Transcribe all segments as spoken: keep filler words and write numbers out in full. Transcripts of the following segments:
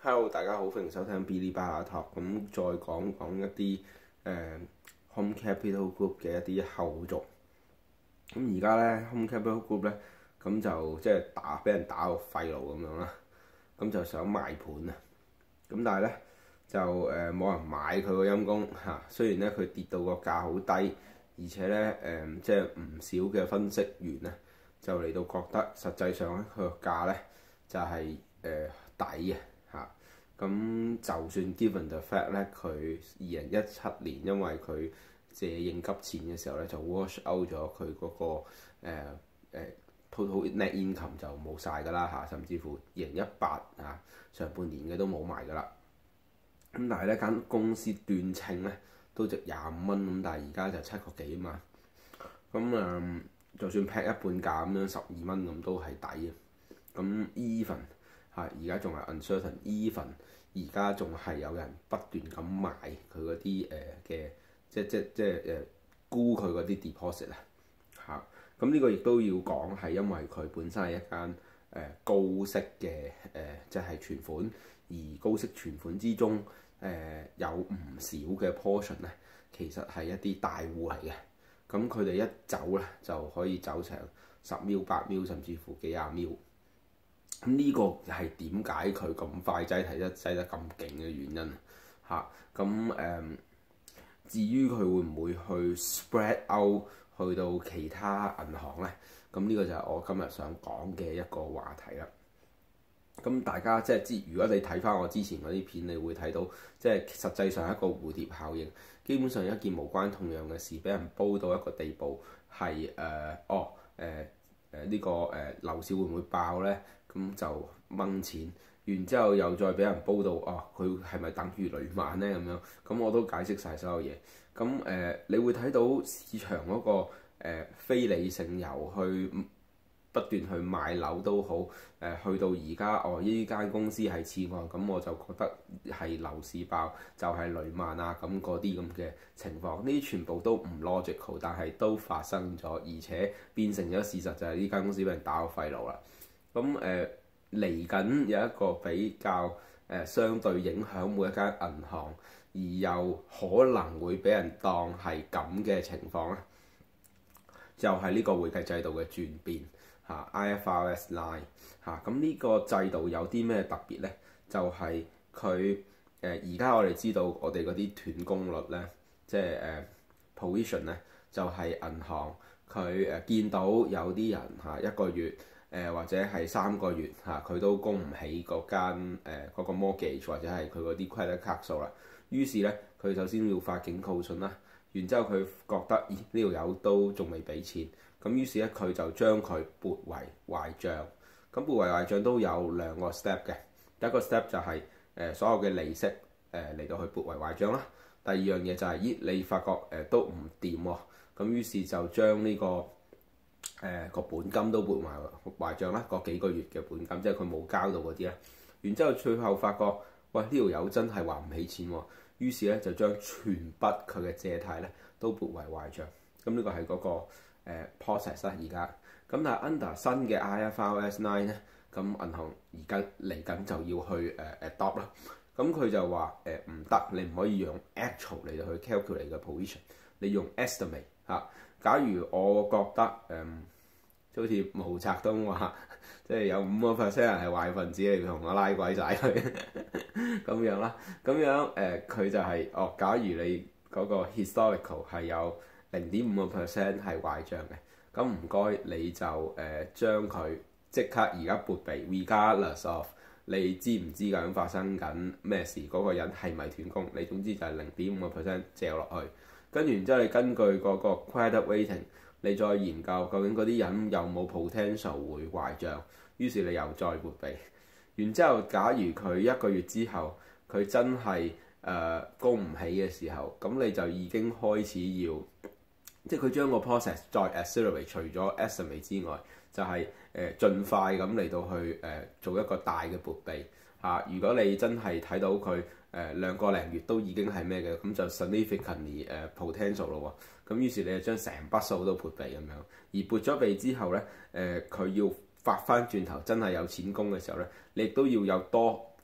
Hello，大家好，歡迎收聽 Bilibala Talk。咁再講講一啲誒、呃、Home Capital Group 嘅一啲後續。咁而家咧 Home Capital Group 咧，咁就即係打俾人打個廢爐咁樣啦。咁就想賣盤啊。咁但係咧就誒冇、呃、人買佢個陰公嚇。雖然咧佢跌到個價好低，而且咧誒、呃、即係唔少嘅分析員咧就嚟到覺得實際上咧佢個價咧就係、是、誒、呃、抵嘅。嚇，咁就算 given the fact 咧，佢二零一七年因為佢借應急錢嘅時候咧，就 wash out 咗佢嗰個誒、呃呃、total net income 就冇晒㗎啦嚇，甚至乎二零一八啊上半年嘅都冇埋㗎啦。咁但係呢間公司斷稱咧都值廿五蚊咁，但係而家就七個幾嘛。咁啊、呃，就算劈一半價咁樣十二蚊咁都係抵嘅。咁 even係而家仲係 uncertain，even 而家仲係有人不斷咁賣佢嗰啲誒嘅，即即即誒、呃、沽佢嗰啲 deposit 啊嚇。咁呢個亦都要講係因為佢本身係一間誒、呃、高息嘅誒、呃，即係存款，而高息存款之中誒、呃、有唔少嘅 portion 咧，其實係一啲大戶嚟嘅。咁佢哋一走咧就可以走成十秒、八秒，甚至乎幾廿秒。咁呢個係點解佢咁快擠提得擠得咁勁嘅原因嚇？咁誒、嗯，至於佢會唔會去 spread out 去到其他銀行咧？咁呢個就係我今日想講嘅一個話題啦。咁大家即係知，如果你睇翻我之前嗰啲片，你會睇到即係實際上一個蝴蝶效應。基本上一件無關痛癢嘅事，俾人煲到一個地步，係誒、呃、哦誒誒呢個誒、呃、樓市會唔會爆咧？咁就掹錢，然之後又再俾人煲到哦，佢係咪等於雷曼咧？咁樣咁我都解釋晒所有嘢。咁誒、呃，你會睇到市場嗰、那個誒、呃、非理性由去不斷去賣樓都好，誒、呃、去到而家哦，呢間公司係次按，咁我就覺得係樓市爆就係、是、雷曼啊，咁嗰啲咁嘅情況，呢啲全部都唔 logical，但係都發生咗，而且變成咗事實，就係呢間公司俾人打個廢爐啦。咁誒嚟緊有一個比較誒、呃、相對影響每一間銀行，而又可能會俾人當係咁嘅情況咧，就係、是、呢個會計制度嘅轉變嚇、啊、I F R S 九 嚇。咁、啊、呢個制度有啲咩特別咧？就係佢誒而家我哋知道我哋嗰啲斷供率咧，即係誒、呃、provision 咧，就係、是、銀行佢誒、呃、見到有啲人嚇、啊、一個月。誒、呃、或者係三個月嚇，佢、啊、都供唔起嗰間誒嗰、呃那個 mortgage 或者係佢嗰啲 credit card 數啦。於是咧，佢首先要發警告信啦。然之後佢覺得，咦呢條友都仲未俾錢，咁於是咧佢就將佢撥為壞帳。咁撥為壞帳都有兩個 step 嘅。第一個 step 就係、是、誒、呃、所有嘅利息誒嚟、呃、到去撥為壞帳啦。第二樣嘢就係、是、咦你發覺誒、呃、都唔掂喎，咁於是就將呢、這個。誒個、呃、本金都撥埋壞帳啦，嗰幾個月嘅本金，即係佢冇交到嗰啲咧。然之後最後發覺，喂呢條友真係還唔起錢喎，於是咧就將全筆佢嘅借貸咧都撥為壞帳。咁呢個係嗰、那個、呃、process 啦，而家。咁但係 under 新嘅 I F R S 九咧，咁銀行而家嚟緊就要去誒、呃、adopt 啦。咁佢就話誒唔得，你唔可以用 actual 嚟到去 calculate 嘅 position，你用 estimate 嚇、啊。假如我覺得誒，嗯就好似毛澤東話，即係有五個 percent 人係壞分子，你同我拉鬼仔佢咁樣啦。咁樣誒，佢、呃、就係、是、哦。假如你嗰個 historical 係有零點五個 percent 係壞帳嘅，咁唔該你就誒、呃、將佢即刻而家撥備 regardless of 你知唔知究竟發生緊咩事，嗰、那個人係咪斷供？你總之就係零點五個 percent 借落去。跟住然之後，你根據嗰個 credit rating，你再研究究竟嗰啲人有冇 potential 會壞帳，於是你又再撥備。然之後，假如佢一個月之後佢真係誒、呃、供唔起嘅時候，咁你就已經開始要，即係佢將個 process 再 accelerate，除咗 estimate 之外，就係、是、誒、呃、盡快咁嚟到去誒、呃、做一個大嘅撥備嚇、啊。如果你真係睇到佢，誒、呃、兩個零月都已經係咩嘅，咁就 significantly 誒、uh, potential 咯喎，咁於是你就將成筆數都撥備咁樣，而撥咗備之後咧，誒、呃、佢要發翻轉頭真係有錢供嘅時候咧，你亦都要有多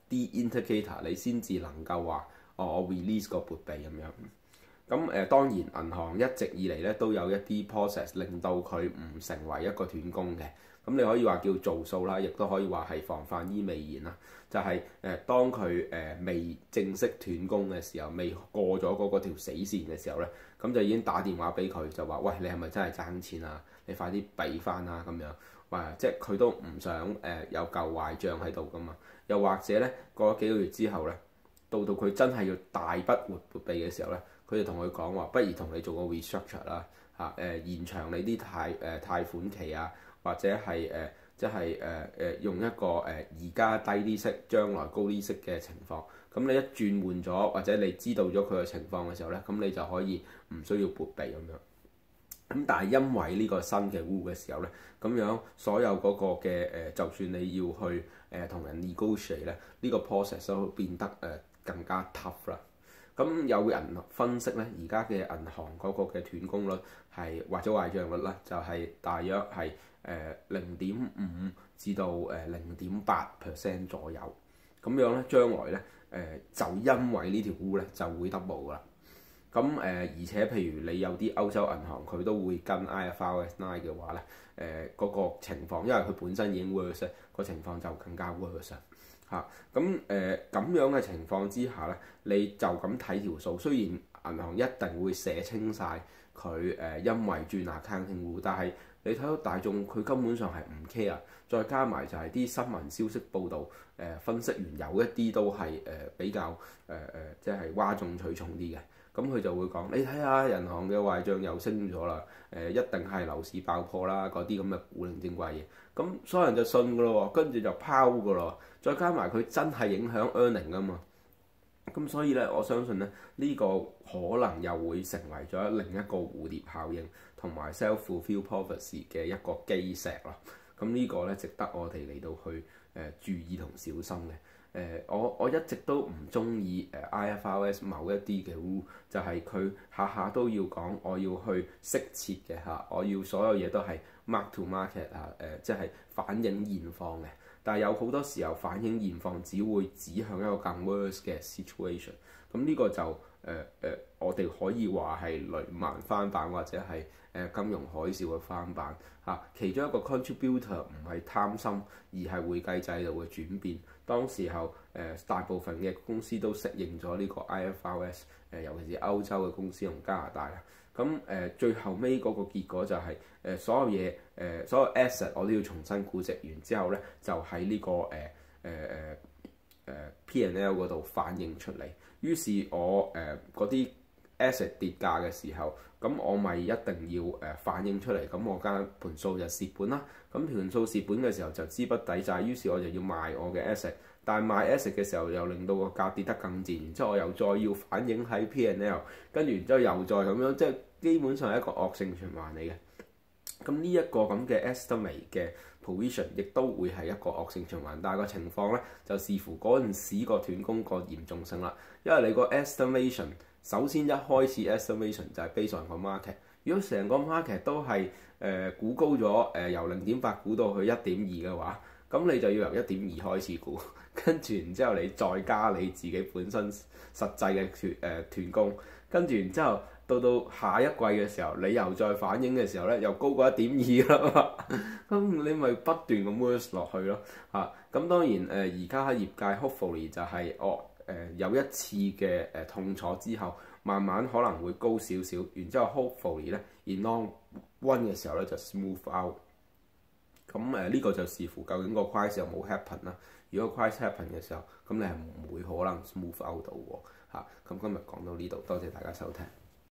啲 indicator，你先至能夠話哦，我 release 個撥備咁樣。咁誒、呃、當然銀行一直以嚟咧都有一啲 process 令到佢唔成為一個斷供嘅。咁你可以話叫做數啦，亦都可以話係防範於未然啦。就係、是、誒、呃、當佢誒、呃、未正式斷供嘅時候，未過咗嗰個條死線嘅時候咧，咁就已經打電話俾佢，就話喂，你係咪真係爭錢啊？你快啲俾翻啦咁樣。哇！即係佢都唔想誒、呃、有舊壞賬喺度噶嘛。又或者咧過咗幾個月之後咧，到到佢真係要大筆撥撥備嘅時候咧，佢就同佢講話，不如同你做個 restructure 啦嚇誒，延長你啲貸誒貸款期啊。或者係誒、呃，即係誒誒用一個誒而家低啲息，將來高啲息嘅情況。咁你一轉換咗，或者你知道咗佢嘅情況嘅時候咧，咁你就可以唔需要撥備咁樣。咁但係因為呢個新嘅 rule 嘅時候咧，咁樣所有嗰個嘅誒、呃，就算你要去誒同、呃、人 negotiate 咧，呢、這個 process 都變得誒、呃、更加 tough 啦。咁有人分析咧，而家嘅銀行嗰個嘅斷供率係或者壞賬率咧，就係、是、大約係誒零點五至到誒零點八 percent 左右。咁樣咧，將來咧誒、呃、就因為呢條 rule 咧就會 double 噶啦。咁誒、呃、而且譬如你有啲歐洲銀行佢都會跟 I F R S 九嘅話咧，誒、呃、嗰、那個情況，因為佢本身已經 worse，個情況就更加 worse。嚇咁誒咁樣嘅情況之下咧，你就咁睇條數，雖然銀行一定會寫清晒佢誒因為轉 accounting rule，但係你睇到大眾佢根本上係唔 care，再加埋就係啲新聞消息報導誒、呃、分析員有一啲都係誒、呃、比較誒誒即係嘩眾取寵啲嘅，咁佢就會講你睇下銀行嘅壞賬又升咗啦，誒、呃、一定係樓市爆破啦，嗰啲咁嘅古靈精怪嘢，咁所有人就信噶咯喎，跟住就拋噶咯。再加埋佢真係影響 earning 啊嘛，咁所以咧，我相信咧呢、這個可能又會成為咗另一個蝴蝶效應同埋 self-fulfilled prophecy 嘅一個基石咯。咁呢個咧值得我哋嚟到去誒、呃、注意同小心嘅。誒、呃，我我一直都唔中意誒 I F R S 某一啲嘅 rule，就係佢下下都要講我要去適切嘅嚇，我要所有嘢都係 mark to market 啊、呃，誒即係反映現況嘅。但係有好多時候反映現況，只會指向一個更 worse 嘅 situation。咁呢個就誒誒、呃呃，我哋可以話係雷曼翻版或者係誒、呃、金融海嘯嘅翻版嚇、啊。其中一個 contributor 唔係貪心，而係會計制度嘅轉變。當時候誒、呃、大部分嘅公司都適應咗呢個 I F R S，誒、呃、尤其是歐洲嘅公司同加拿大啦。咁誒、呃、最後尾嗰個結果就係、是、誒、呃、所有嘢誒、呃、所有 asset 我都要重新估值完之後咧，就喺呢、這個誒誒誒誒 P and L 嗰度反映出嚟。於是我誒嗰啲 asset 跌價嘅時候，咁我咪一定要誒、呃、反映出嚟。咁我間盤數就蝕本啦。咁盤數蝕本嘅時候就資不抵債，於是我就要賣我嘅 asset。但係賣 asset 嘅時候又令到個價跌得更賤，然之後我又再要反映喺 P and L， 跟住然之後又再咁樣，即係基本上係一個惡性循環嚟嘅。咁呢一個咁嘅 estimate 嘅 provision 亦都會係一個惡性循環，但係個情況咧就視乎嗰陣時個斷供個嚴重性啦。因為你個 estimation 首先一開始 estimation 就係 based on 個 market， 如果成個 market 都係誒、呃、估高咗誒、呃、由零點八估到去一點二嘅話，咁你就要由一點二開始估，跟住然之後你再加你自己本身實際嘅斷誒斷供，跟住然之後到到下一季嘅時候，你又再反映嘅時候咧，又高過一點二啦，咁你咪不斷咁 worse 落去咯嚇。咁、啊、當然誒，而家喺業界 hopefully 就係、是、哦誒、呃、有一次嘅誒、呃、痛楚之後，慢慢可能會高少少，然之後 hopefully 咧 in long run 嘅時候咧就 smooth out。咁誒呢個就視乎究竟個 crisis 有冇 happen 啦。如果 crisis happen 嘅時候，咁你係唔會可能 smooth out 到喎嚇。咁、啊、今日講到呢度，多謝大家收聽。